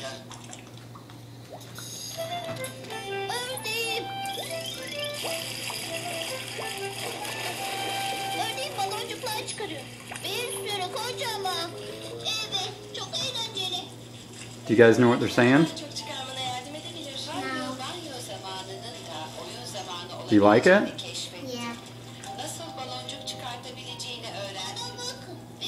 Ördeğim. Ördeğim baloncuklar çıkarıyor. Bir sürü kocaman. Evet, çok eğlenceli. Do you guys know what they're saying? Çok çıkarmana yardım edebilir. Do you like it?